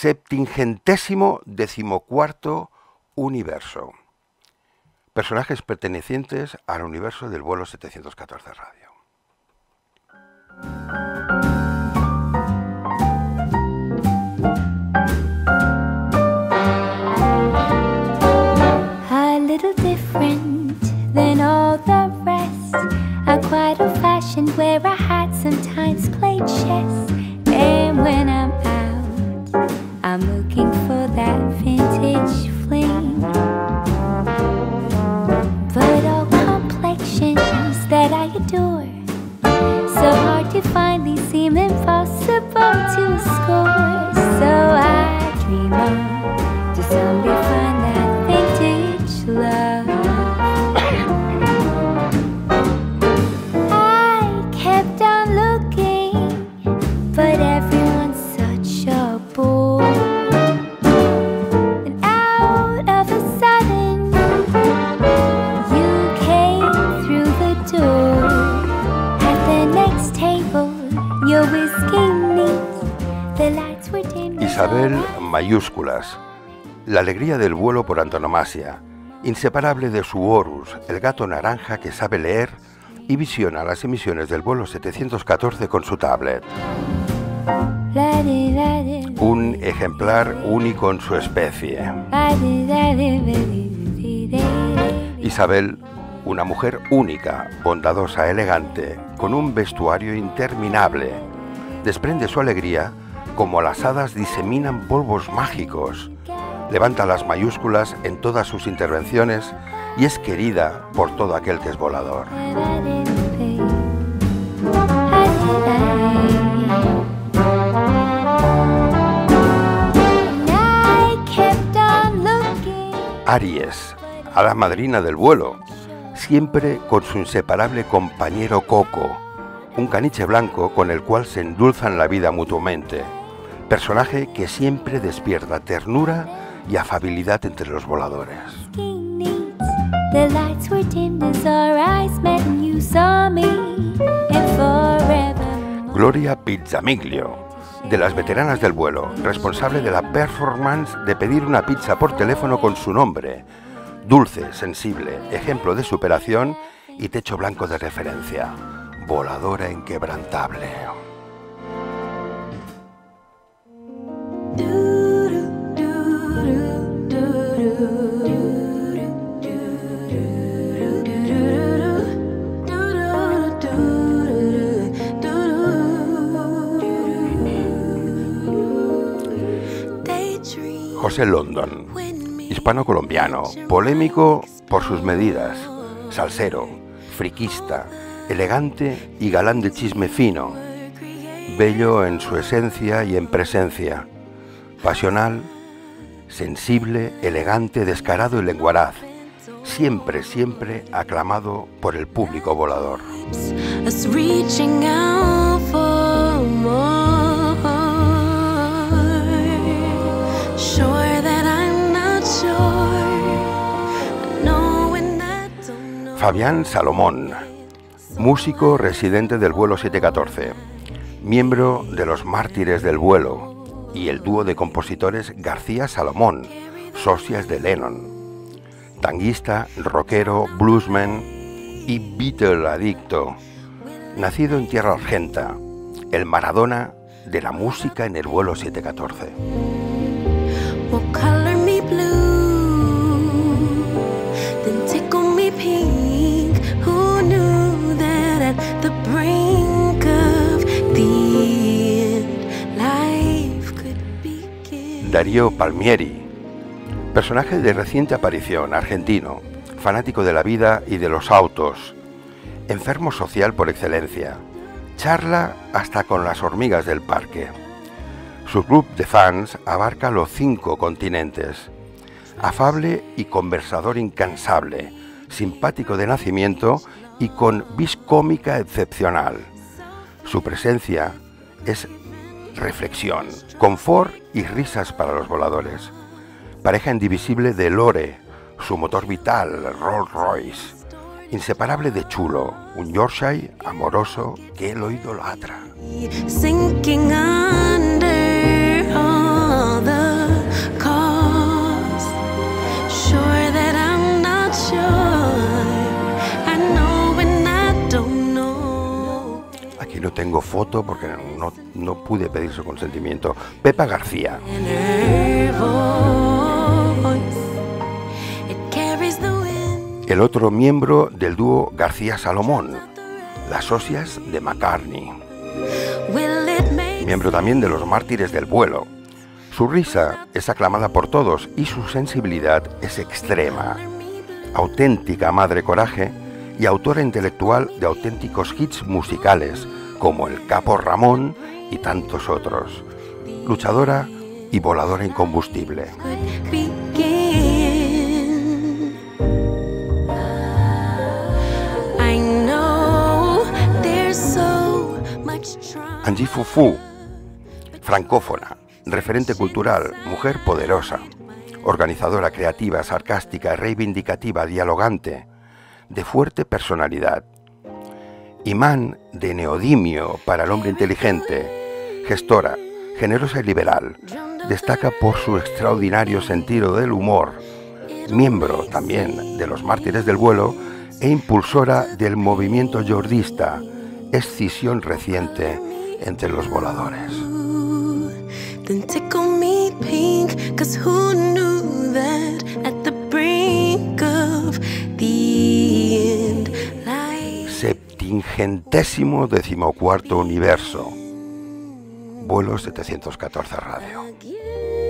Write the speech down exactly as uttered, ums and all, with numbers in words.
Septingentésimo decimocuarto universo. Personajes pertenecientes al universo del vuelo setecientos catorce Radio. A little different than all the rest. I'm quite old-fashioned where I had sometimes played chess. And when I'm out, I'm looking for that vintage fling. But all complexions that I adore, so hard to find, these seem impossible to score. So I dream on to someday find that vintage love. I kept on looking, but everyone's such a bore. And out of a sudden, you came through the door. At the next table, your whiskey neat, the lights were dim. Isabel mayúsculas. La alegría del vuelo por antonomasia, inseparable de su Horus, el gato naranja que sabe leer y visiona las emisiones del vuelo setecientos catorce con su tablet. Un ejemplar único en su especie. Isabel, una mujer única, bondadosa, elegante, con un vestuario interminable. Desprende su alegría como las hadas diseminan polvos mágicos. Levanta las mayúsculas en todas sus intervenciones y es querida por todo aquel que es volador. Aries, a la madrina del vuelo, siempre con su inseparable compañero Coco, un caniche blanco con el cual se endulzan la vida mutuamente, personaje que siempre despierta ternura y afabilidad entre los voladores. Gloria Pizzamiglio, de las veteranas del vuelo, responsable de la performance de pedir una pizza por teléfono con su nombre, dulce, sensible, ejemplo de superación y techo blanco de referencia, voladora inquebrantable. José London, hispano-colombiano, polémico por sus medidas, salsero, friquista, elegante y galán de chisme fino, bello en su esencia y en presencia, pasional, sensible, elegante, descarado y lenguaraz, siempre, siempre aclamado por el público volador. Fabián Salomón, músico residente del vuelo setecientos catorce, miembro de los Mártires del Vuelo y el dúo de compositores García Salomón, socias de Lennon, tanguista, rockero, bluesman y Beatle adicto, nacido en tierra argenta, el Maradona de la música en el vuelo setecientos catorce. Darío Palmieri, personaje de reciente aparición, argentino, fanático de la vida y de los autos, enfermo social por excelencia, charla hasta con las hormigas del parque. Su club de fans abarca los cinco continentes, afable y conversador incansable, simpático de nacimiento y con vis cómica excepcional. Su presencia es reflexión, confort y risas para los voladores. Pareja indivisible de Lore, su motor vital, Rolls Royce. Inseparable de Chulo, un Yorkshire amoroso que lo idolatra. Sinking under all the aborto porque no, no pude pedir su consentimiento. Pepa García. El otro miembro del dúo García Salomón, las socias de McCartney. Miembro también de los Mártires del Vuelo. Su risa es aclamada por todos y su sensibilidad es extrema. Auténtica madre coraje y autora intelectual de auténticos hits musicales como El Capo Ramón y tantos otros. Luchadora y voladora incombustible. Angie Fufu, francófona, referente cultural, mujer poderosa, organizadora creativa, sarcástica, reivindicativa, dialogante, de fuerte personalidad, imán de neodimio para el hombre inteligente, gestora, generosa y liberal, destaca por su extraordinario sentido del humor, miembro también de los Mártires del Vuelo e impulsora del movimiento yordista, escisión reciente entre los voladores. Septingentésimo decimocuarto universo. Vuelo setecientos catorce Radio.